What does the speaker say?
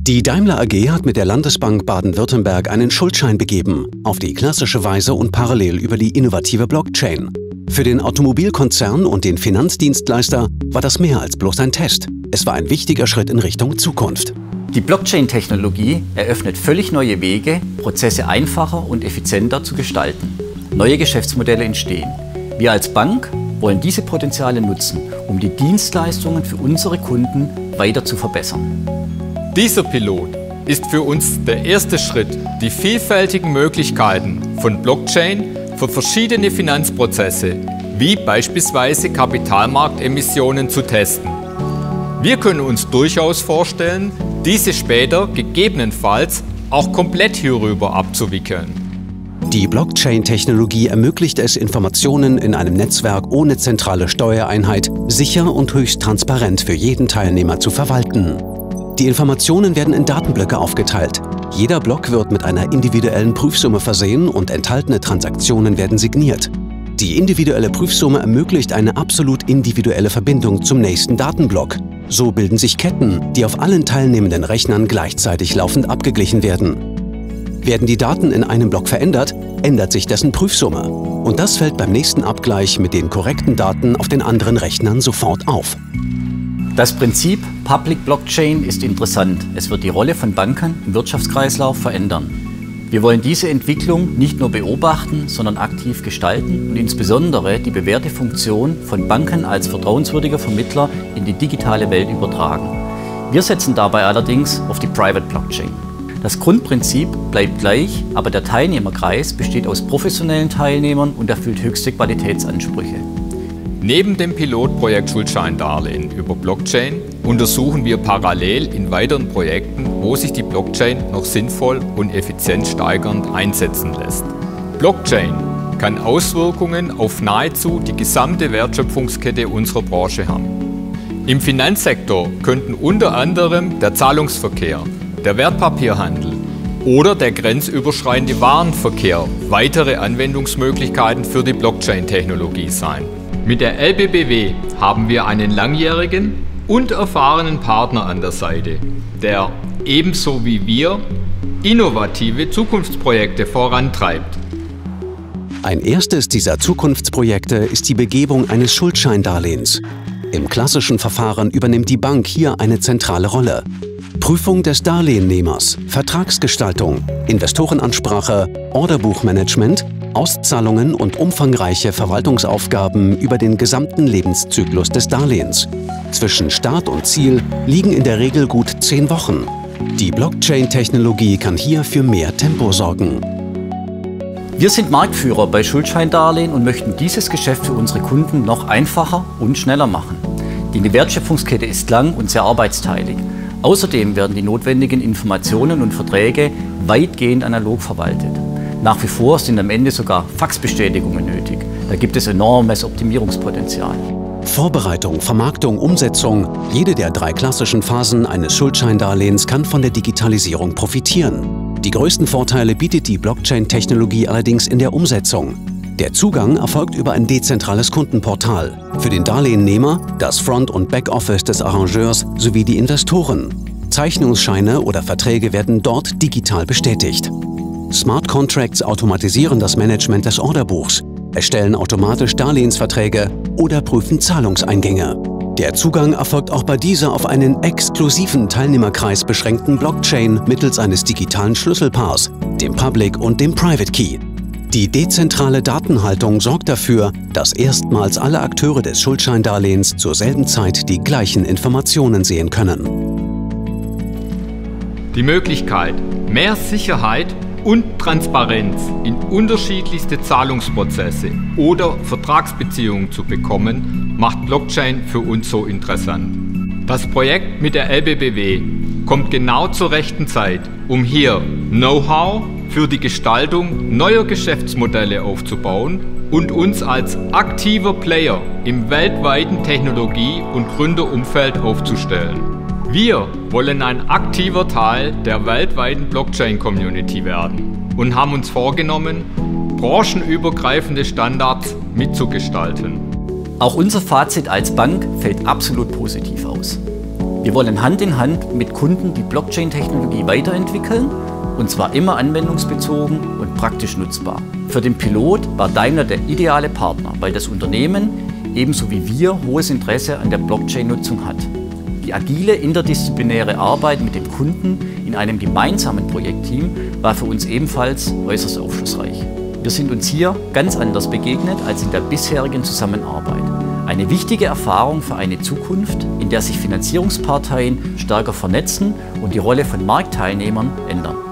Die Daimler AG hat mit der Landesbank Baden-Württemberg einen Schuldschein begeben, auf die klassische Weise und parallel über die innovative Blockchain. Für den Automobilkonzern und den Finanzdienstleister war das mehr als bloß ein Test. Es war ein wichtiger Schritt in Richtung Zukunft. Die Blockchain-Technologie eröffnet völlig neue Wege, Prozesse einfacher und effizienter zu gestalten. Neue Geschäftsmodelle entstehen. Wir als Bank wollen diese Potenziale nutzen, um die Dienstleistungen für unsere Kunden weiter zu verbessern. Dieser Pilot ist für uns der erste Schritt, die vielfältigen Möglichkeiten von Blockchain für verschiedene Finanzprozesse, wie beispielsweise Kapitalmarktemissionen, zu testen. Wir können uns durchaus vorstellen, diese später gegebenenfalls auch komplett hierüber abzuwickeln. Die Blockchain-Technologie ermöglicht es, Informationen in einem Netzwerk ohne zentrale Steuereinheit sicher und höchst transparent für jeden Teilnehmer zu verwalten. Die Informationen werden in Datenblöcke aufgeteilt. Jeder Block wird mit einer individuellen Prüfsumme versehen und enthaltene Transaktionen werden signiert. Die individuelle Prüfsumme ermöglicht eine absolut individuelle Verbindung zum nächsten Datenblock. So bilden sich Ketten, die auf allen teilnehmenden Rechnern gleichzeitig laufend abgeglichen werden. Werden die Daten in einem Block verändert, ändert sich dessen Prüfsumme. Und das fällt beim nächsten Abgleich mit den korrekten Daten auf den anderen Rechnern sofort auf. Das Prinzip Public Blockchain ist interessant. Es wird die Rolle von Banken im Wirtschaftskreislauf verändern. Wir wollen diese Entwicklung nicht nur beobachten, sondern aktiv gestalten und insbesondere die bewährte Funktion von Banken als vertrauenswürdiger Vermittler in die digitale Welt übertragen. Wir setzen dabei allerdings auf die Private Blockchain. Das Grundprinzip bleibt gleich, aber der Teilnehmerkreis besteht aus professionellen Teilnehmern und erfüllt höchste Qualitätsansprüche. Neben dem Pilotprojekt Schuldscheindarlehen über Blockchain untersuchen wir parallel in weiteren Projekten, wo sich die Blockchain noch sinnvoll und effizient steigernd einsetzen lässt. Blockchain kann Auswirkungen auf nahezu die gesamte Wertschöpfungskette unserer Branche haben. Im Finanzsektor könnten unter anderem der Zahlungsverkehr, der Wertpapierhandel oder der grenzüberschreitende Warenverkehr weitere Anwendungsmöglichkeiten für die Blockchain-Technologie sein. Mit der LBBW haben wir einen langjährigen und erfahrenen Partner an der Seite, der ebenso wie wir innovative Zukunftsprojekte vorantreibt. Ein erstes dieser Zukunftsprojekte ist die Begebung eines Schuldscheindarlehens. Im klassischen Verfahren übernimmt die Bank hier eine zentrale Rolle. Prüfung des Darlehennehmers, Vertragsgestaltung, Investorenansprache, Orderbuchmanagement, Auszahlungen und umfangreiche Verwaltungsaufgaben über den gesamten Lebenszyklus des Darlehens. Zwischen Start und Ziel liegen in der Regel gut 10 Wochen. Die Blockchain-Technologie kann hier für mehr Tempo sorgen. Wir sind Marktführer bei Schuldscheindarlehen und möchten dieses Geschäft für unsere Kunden noch einfacher und schneller machen. Die Wertschöpfungskette ist lang und sehr arbeitsteilig. Außerdem werden die notwendigen Informationen und Verträge weitgehend analog verwaltet. Nach wie vor sind am Ende sogar Faxbestätigungen nötig. Da gibt es enormes Optimierungspotenzial. Vorbereitung, Vermarktung, Umsetzung. Jede der 3 klassischen Phasen eines Schuldscheindarlehens kann von der Digitalisierung profitieren. Die größten Vorteile bietet die Blockchain-Technologie allerdings in der Umsetzung. Der Zugang erfolgt über ein dezentrales Kundenportal. Für den Darlehennehmer, das Front- und Backoffice des Arrangeurs sowie die Investoren. Zeichnungsscheine oder Verträge werden dort digital bestätigt. Smart Contracts automatisieren das Management des Orderbuchs, erstellen automatisch Darlehensverträge oder prüfen Zahlungseingänge. Der Zugang erfolgt auch bei dieser auf einen exklusiven Teilnehmerkreis beschränkten Blockchain mittels eines digitalen Schlüsselpaars, dem Public und dem Private Key. Die dezentrale Datenhaltung sorgt dafür, dass erstmals alle Akteure des Schuldscheindarlehens zur selben Zeit die gleichen Informationen sehen können. Die Möglichkeit, mehr Sicherheit und Transparenz in unterschiedlichste Zahlungsprozesse oder Vertragsbeziehungen zu bekommen, macht Blockchain für uns so interessant. Das Projekt mit der LBBW kommt genau zur rechten Zeit, um hier Know-how für die Gestaltung neuer Geschäftsmodelle aufzubauen und uns als aktiver Player im weltweiten Technologie- und Gründerumfeld aufzustellen. Wir wollen ein aktiver Teil der weltweiten Blockchain-Community werden und haben uns vorgenommen, branchenübergreifende Standards mitzugestalten. Auch unser Fazit als Bank fällt absolut positiv aus. Wir wollen Hand in Hand mit Kunden die Blockchain-Technologie weiterentwickeln, und zwar immer anwendungsbezogen und praktisch nutzbar. Für den Pilot war Daimler der ideale Partner, weil das Unternehmen ebenso wie wir hohes Interesse an der Blockchain-Nutzung hat. Die agile interdisziplinäre Arbeit mit dem Kunden in einem gemeinsamen Projektteam war für uns ebenfalls äußerst aufschlussreich. Wir sind uns hier ganz anders begegnet als in der bisherigen Zusammenarbeit. Eine wichtige Erfahrung für eine Zukunft, in der sich Finanzierungsparteien stärker vernetzen und die Rolle von Marktteilnehmern ändern.